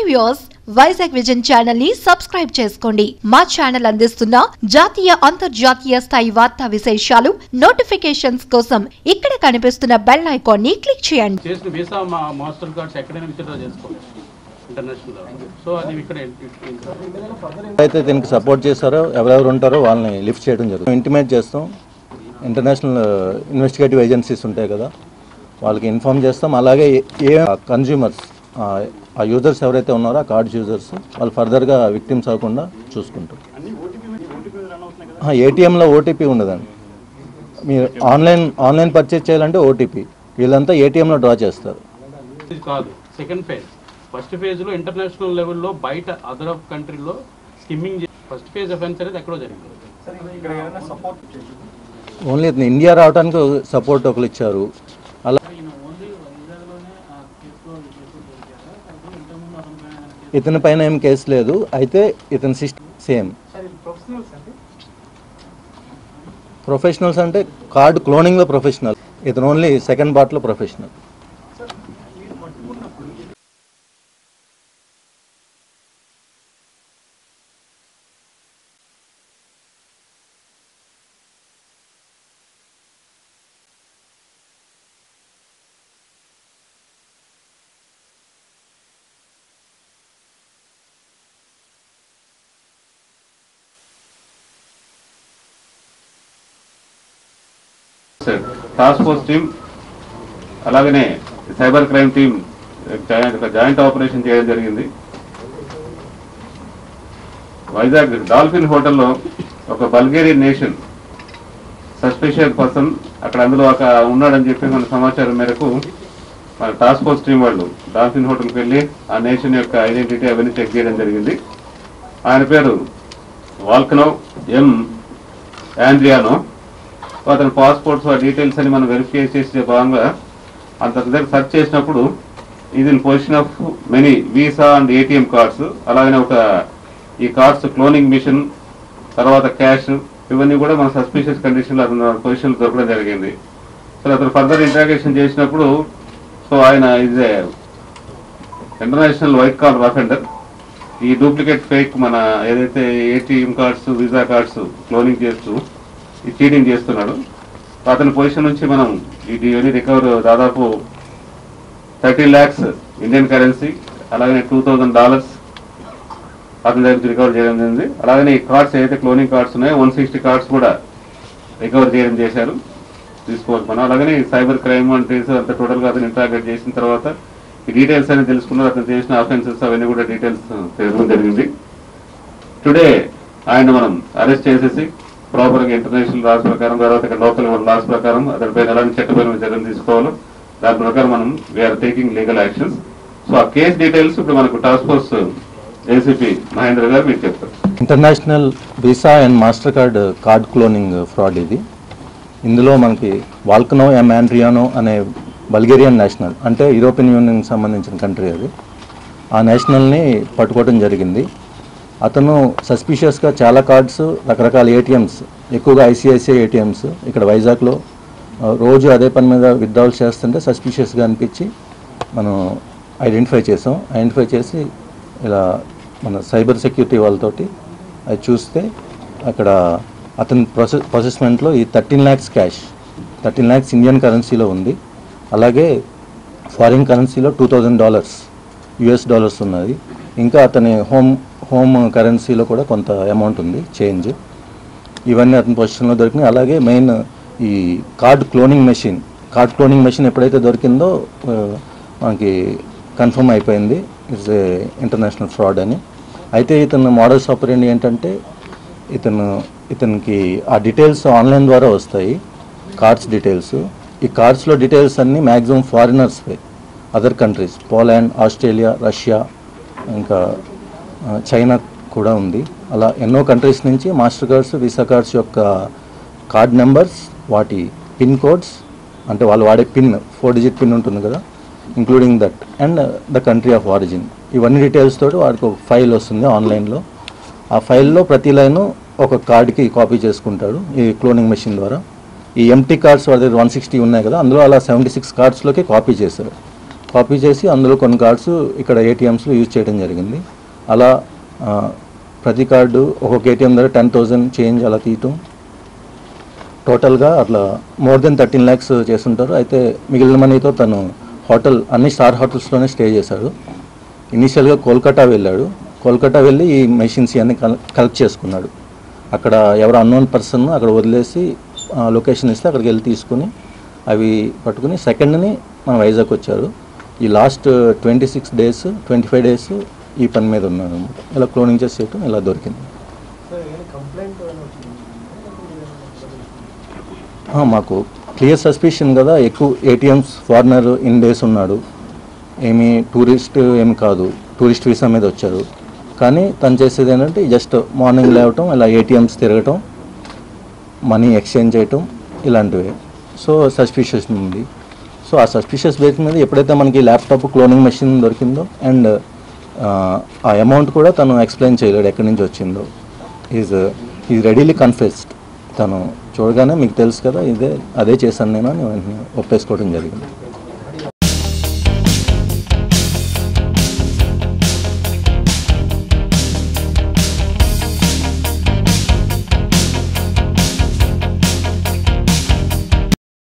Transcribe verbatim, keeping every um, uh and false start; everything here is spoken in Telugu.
వ్యూవర్స్, వైజాగ్ విజన్ ఛానల్ ని సబ్స్క్రైబ్ చేసుకోండి. మా ఛానల్ అందిస్తున్న జాతీయ అంతర్జాతీయ స్థాయి వార్తా విశేషాలు నోటిఫికేషన్స్ కోసం ఇక్కడ కనిపిస్తున్న బెల్ ఐకాన్ ని క్లిక్ చేయండి. చేసిన వీసా మాస్టర్ కార్డ్స్ ఎక్కడైనా విత్డ్రా చేసుకోవచ్చు ఇంటర్నేషనల్. సో అది ఇక్కడ అయితే దీనికి సపోర్ట్ చేస్తారో ఎవరెవరు ఉంటారో వాళ్ళని లిఫ్ట్ చేయడం జరుగుతుంది. ఇంటిమేట్ చేస్తాం. ఇంటర్నేషనల్ ఇన్వెస్టిగేటివ్ ఏజెన్సీస్ ఉంటాయి కదా, వాళ్ళకి ఇన్ఫార్మ్ చేస్తాం. అలాగే ఏ కన్జ్యూమర్స్ ఆ యూజర్స్ ఎవరైతే ఉన్నారో ఆ కార్డ్స్ యూజర్స్ వాళ్ళు ఫర్దర్గా విక్టిమ్స్ అవ్వకుండా చూసుకుంటారు. ఏటీఎంలో ఓటీపీ ఉండదండి. మీరు ఆన్లైన్ ఆన్లైన్ పర్చేజ్ చేయాలంటే ఓటీపీ, వీళ్ళంతా ఏటీఎంలో డ్రా చేస్తారు. కాదు సెకండ్ ఫేజ్. ఫస్ట్ ఫేజ్లో ఇంటర్నేషనల్ లెవెల్లో బయట అదర్ ఆఫ్ కంట్రీలో స్కిమ్మింగ్. ఫస్ట్ ఫేజ్ అఫెన్స్ అనేది ఎక్కడో జరిగింది. ఓన్లీ ఇండియా రావడానికి సపోర్ట్ ఒకరు ఇచ్చారు. అలా ఇతని పైన ఏం కేసు లేదు. అయితే ఇతని సిస్టమ్ సేమ్. ప్రొఫెషనల్స్ అంటే కార్డు క్లోనింగ్లో ప్రొఫెషనల్, ఇతను ఓన్లీ సెకండ్ పార్ట్లో ప్రొఫెషనల్. టాస్క్ ఫోర్స్ టీమ్ అలాగనే cyber crime team joint operation చేయడం జరిగింది. వైజాగ్ డాల్ఫిన్ హోటల్లో ఒక బల్గేరియన్ నేషన్ సస్పిషియస్ పర్సన్ అక్కడ అందులో ఒక ఉన్నాడని చెప్పి మన సమాచారం మేరకు మన టాస్క్ ఫోర్స్ టీం వాళ్ళు డాల్ఫిన్ హోటల్కి వెళ్ళి ఆ నేషన్ యొక్క ఐడెంటిటీ అవన్నీ చెక్ చేయడం జరిగింది. ఆయన పేరు వాల్కనో ఎం ఆండ్రియానో. అతని పాస్పోర్ట్స్ ఆ డీటెయిల్స్ అని మనం వెరిఫై చేసే భాగంగా అంత దగ్గర సెర్చ్ చేసినప్పుడు ఇది in position of many Visa and ATM cards, అలాగనే ఒక ఈ కార్డ్స్ క్లోనింగ్ మిషన్, తర్వాత క్యాష్, ఇవన్నీ కూడా మన సస్పిషియస్ కండిషన్లో అతను పొజిషన్లో దొరకడం జరిగింది. సో అతను ఫర్దర్ ఇంట్రాగేషన్ చేసినప్పుడు సో ఆయన is a international white collar offender. ఈ డూప్లికేట్ ఫేక్ మన ఏదైతే ATM cards Visa cards cloning చేస్తూ ఈ చీటింగ్ చేస్తున్నాడు. అతని పొజిషన్ నుంచి మనం ఇది రికవర్ దాదాపు థర్టీ ల్యాక్స్ ఇండియన్ కరెన్సీ, అలాగే టూ థౌజండ్ డాలర్స్ అతని దగ్గర నుంచి రికవర్ చేయడం జరిగింది. అలాగే ఈ కార్డ్స్ ఏదైతే క్లోనింగ్ కార్డ్స్ ఉన్నాయో వన్ సిక్స్టీ కార్డ్స్ కూడా రికవర్ చేయడం చేశారు తీసుకోవాలి మనం. అలాగనే సైబర్ క్రైమ్ అంటే అంత టోటల్గా అతను ఇంట్రాగేట్ చేసిన తర్వాత ఈ డీటెయిల్స్ అనేది తెలుసుకున్నారు. అతను చేసిన అఫెన్సెస్ అవన్నీ కూడా డీటెయిల్స్ తెలుసుకోవడం జరిగింది. టుడే ఆయన మనం అరెస్ట్ చేసేసి ప్రాపర్గా ఇంటర్నేషనల్ లాస్ ప్రకారం, తర్వాత ఇక్కడ లోకల్ లాస్ ప్రకారం అతనిపైన ఎలాంటి చట్టపరమైన చర్యలు తీసుకోవాలో దాని ప్రకారం మనం we are taking legal actions. So ఆ కేసు డీటెయిల్స్ ఇప్పుడు మనకు టాస్క్ ఫోర్స్ ఏసీపీ మహేంద్ర గారు మీకు చెప్తారు. International visa and master card card cloning fraud ఇది. ఇందులో మనకి వాల్కనో ఎం ఆండ్రియానో అనే బల్గేరియన్ నేషనల్, అంటే యూరోపియన్ యూనియన్కి సంబంధించిన కంట్రీ అది, ఆ నేషనల్ని పట్టుకోవడం జరిగింది. అతను సస్పిషియస్గా చాలా కార్డ్స్, రకరకాల ఏటీఎంస్, ఎక్కువగా ఐసిఐసిఐ ఏటీఎంస్ ఇక్కడ వైజాగ్లో రోజు అదే పని మీద విత్డ్రాల్స్ చేస్తుంటే సస్పిషియస్గా అనిపించి మనం ఐడెంటిఫై చేసాం. ఐడెంటిఫై చేసి ఇలా మన సైబర్ సెక్యూరిటీ వాళ్ళతోటి అది చూస్తే అక్కడ అతని ప్రొసెస్ ప్రొసెస్మెంట్లో ఈ thirteen lakhs cash, thirteen lakhs Indian కరెన్సీలో ఉంది. అలాగే ఫారిన్ కరెన్సీలో two thousand dollars US dollars ఉన్నది. ఇంకా అతని హోమ్ హోమ్ కరెన్సీలో కూడా కొంత అమౌంట్ ఉంది చేంజ్. ఇవన్నీ అతని పొజిషన్లో దొరికినాయి. అలాగే మెయిన్ ఈ card cloning machine, card cloning machine ఎప్పుడైతే దొరికిందో మనకి కన్ఫర్మ్ అయిపోయింది ఇట్స్ ఏ ఇంటర్నేషనల్ ఫ్రాడ్ అని. అయితే ఇతను మోడల్స్ ఆపరేండి ఏంటంటే ఇతను ఇతనికి ఆ డీటెయిల్స్ ఆన్లైన్ ద్వారా వస్తాయి, కార్డ్స్ డీటెయిల్స్. ఈ కార్డ్స్లో డీటెయిల్స్ అన్నీ మ్యాక్సిమం ఫారినర్స్వే, other countries, Poland, Australia, Russia, ఇంకా చైనా కూడా ఉంది. అలా ఎన్నో కంట్రీస్ నుంచి మాస్టర్ కార్డ్స్, వీసా కార్డ్స్ యొక్క కార్డ్ నెంబర్స్, వాటి పిన్ కోడ్స్, అంటే వాళ్ళు వాడే పిన్ ఫోర్ డిజిట్ పిన్ ఉంటుంది కదా, including that and the country of origin, ఇవన్నీ డీటెయిల్స్ తోటి వాడికి ఒక ఫైల్ వస్తుంది ఆన్లైన్లో. ఆ ఫైల్లో ప్రతి లైను ఒక కార్డుకి కాపీ చేసుకుంటాడు ఈ క్లోనింగ్ మెషిన్ ద్వారా. ఈ ఎంటీ కార్డ్స్ వాడి దగ్గర వన్ సిక్స్టీ ఉన్నాయి కదా, అందులో అలా సెవెంటీ సిక్స్ కార్డ్స్లోకి కాపీ చేశారు. కాపీ చేసి అందులో కొన్ని కార్డ్స్ ఇక్కడ ఏటీఎమ్స్లో యూజ్ చేయడం జరిగింది. అలా ప్రతి కార్డు ఒక్కొక్క ఏటీఎం దగ్గర టెన్ థౌజండ్ చేంజ్ అలా తీయటం, టోటల్గా అట్లా మోర్ దెన్ థర్టీన్ ల్యాక్స్ చేస్తుంటారు. అయితే మిగిలిన మనీతో తను హోటల్ అన్ని స్టార్ హోటల్స్లోనే స్టే చేశాడు. ఇనీషియల్గా కోల్కతా వెళ్ళాడు. కోల్కతా వెళ్ళి ఈ మెషిన్స్ అన్ని కలెక్ట్ చేసుకున్నాడు. అక్కడ ఎవరు అన్నోన్ పర్సన్ అక్కడ వదిలేసి లొకేషన్ ఇస్తే అక్కడికి వెళ్ళి తీసుకుని అవి పట్టుకుని సెకండ్ని మన వైజాగ్ వచ్చారు. ఈ last twenty six days twenty five days ఈ పని మీద ఉన్నాడు అనమాట. ఇలా క్లోనింగ్ చేసి చేయటం ఇలా దొరికింది. మాకు క్లియర్ సస్పిషన్ కదా, ఎక్కువ ఏటీఎమ్స్ ఫారినర్ ఇన్ డేస్ ఉన్నాడు, ఏమి టూరిస్ట్ ఏమి కాదు, టూరిస్ట్ వీసా మీద వచ్చారు. కానీ తను చేసేది ఏంటంటే జస్ట్ మార్నింగ్ లేవటం, ఇలా ఏటీఎమ్స్ తిరగటం, మనీ ఎక్స్చేంజ్ చేయటం ఇలాంటివి. సో సస్పిషియస్ ఉంది. సో ఆ సస్పిషియస్ బేస్ మీద ఎప్పుడైతే మనకి ల్యాప్టాప్ క్లోనింగ్ మెషిన్ దొరికిందో అండ్ ఆ అమౌంట్ కూడా తను ఎక్స్ప్లెయిన్ చేయలేడు ఎక్కడి నుంచి వచ్చిందో. Is is readily confessed. తను చూడగానే మీకు తెలుసు కదా ఇదే అదే చేశాను నేను అని ఒప్పేసుకోవడం జరిగింది.